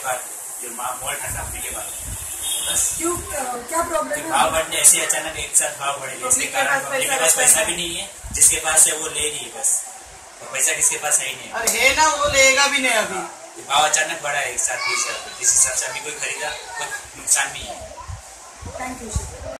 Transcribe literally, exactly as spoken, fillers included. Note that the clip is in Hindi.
बाद जो माहौल ठंडा होने के बाद बस। क्यों, क्या प्रॉब्लम है? भाव बढ़ने ऐसे अचानक एक साथ भाव बढ़ेगा, इसके कारण पब्लिक के पास पैसा भी नहीं है, जिसके पास है वो लेगी बस, और पैसा किसके पास है ही नहीं। अरे है ना, वो लेगा भी नहीं अभी। भाव अचानक बढ़ा है एक साथ, जिस हिसाब से अभी कोई खरीदा कोई नुकसान नहीं है। Thank you.